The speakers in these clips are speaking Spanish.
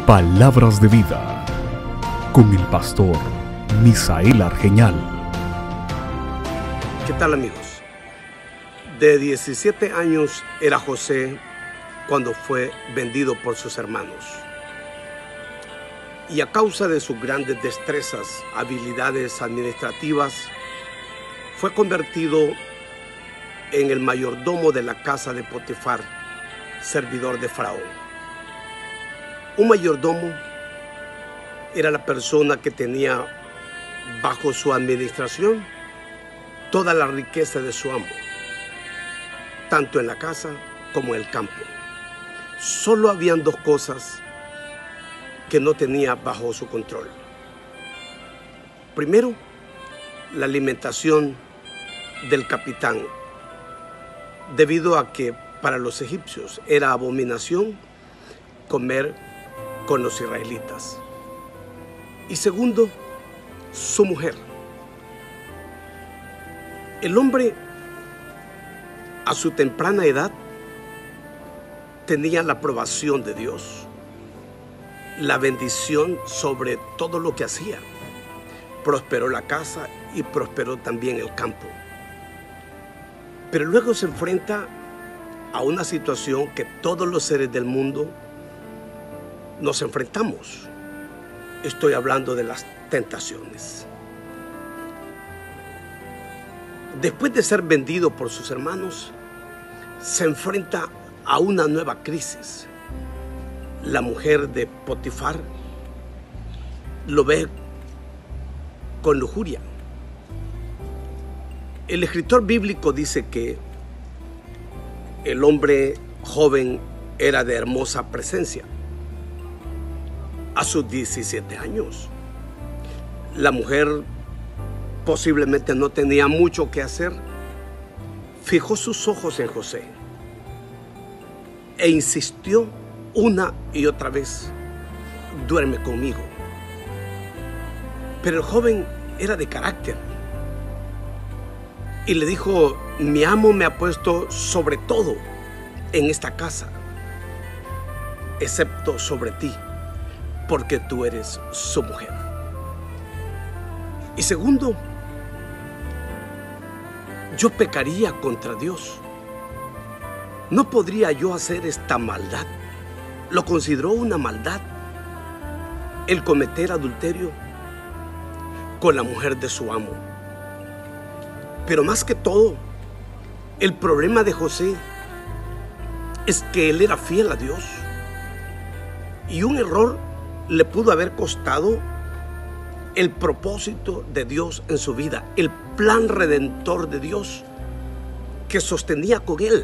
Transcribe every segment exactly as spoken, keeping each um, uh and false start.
Palabras de vida con el pastor Misael Argeñal. ¿Qué tal, amigos? De diecisiete años era José cuando fue vendido por sus hermanos. Y a causa de sus grandes destrezas, habilidades administrativas, fue convertido en el mayordomo de la casa de Potifar, servidor de Faraón. Un mayordomo era la persona que tenía bajo su administración toda la riqueza de su amo, tanto en la casa como en el campo. Solo habían dos cosas que no tenía bajo su control. Primero, la alimentación del capitán, debido a que para los egipcios era abominación comer con los israelitas. Y segundo, su mujer. El hombre, a su temprana edad, tenía la aprobación de Dios, la bendición sobre todo lo que hacía. Prosperó la casa y prosperó también el campo. Pero luego se enfrenta a una situación que todos los seres del mundo nos enfrentamos. Estoy hablando de las tentaciones. Después de ser vendido por sus hermanos, se enfrenta a una nueva crisis. La mujer de Potifar lo ve con lujuria. El escritor bíblico dice que el hombre joven era de hermosa presencia. A sus diecisiete años, la mujer posiblemente no tenía mucho que hacer. Fijó sus ojos en José e insistió una y otra vez: duerme conmigo. Pero el joven era de carácter y le dijo: mi amo me ha puesto sobre todo en esta casa, excepto sobre ti, porque tú eres su mujer. Y segundo, yo pecaría contra Dios. No podría yo hacer esta maldad. Lo consideró una maldad el cometer adulterio con la mujer de su amo. Pero más que todo, el problema de José es que él era fiel a Dios, y un error le pudo haber costado el propósito de Dios en su vida, el plan redentor de Dios que sostenía con él.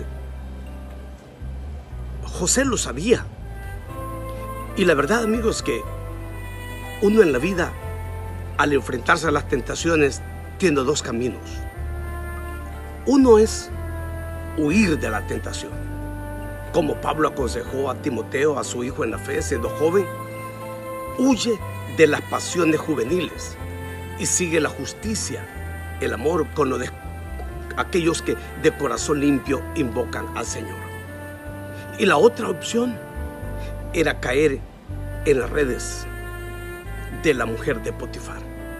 José lo sabía. Y la verdad, amigos, que uno en la vida, al enfrentarse a las tentaciones, tiene dos caminos. Uno es huir de la tentación, como Pablo aconsejó a Timoteo, a su hijo en la fe, siendo joven: huye de las pasiones juveniles y sigue la justicia, el amor con lo de aquellos que de corazón limpio invocan al Señor. Y la otra opción era caer en las redes de la mujer de Potifar.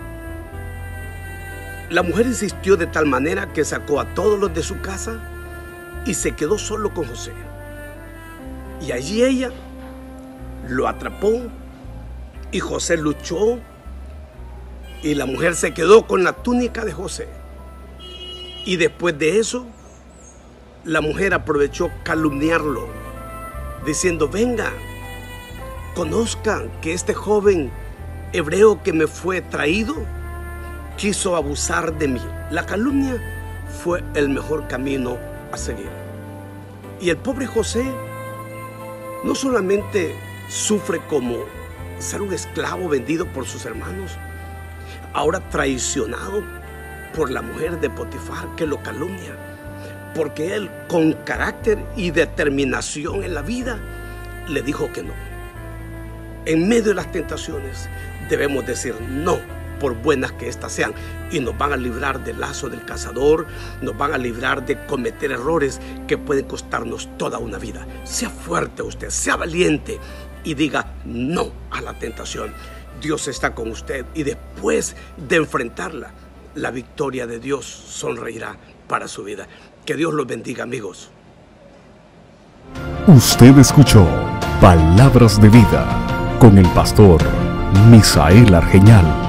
La mujer insistió de tal manera que sacó a todos los de su casa y se quedó solo con José. Y allí ella lo atrapó, y José luchó, y la mujer se quedó con la túnica de José. Y después de eso, la mujer aprovechó calumniarlo, diciendo: venga, conozcan que este joven hebreo que me fue traído quiso abusar de mí. La calumnia fue el mejor camino a seguir. Y el pobre José no solamente sufre como ser un esclavo vendido por sus hermanos, ahora traicionado por la mujer de Potifar, que lo calumnia, porque él, con carácter y determinación en la vida, le dijo que no. En medio de las tentaciones debemos decir no, por buenas que éstas sean, y nos van a librar del lazo del cazador, nos van a librar de cometer errores que pueden costarnos toda una vida. Sea fuerte usted, sea valiente, y diga no a la tentación. Dios está con usted y después de enfrentarla, la victoria de Dios sonreirá para su vida. Que Dios los bendiga, amigos. Usted escuchó Palabras de Vida con el pastor Misael Argeñal.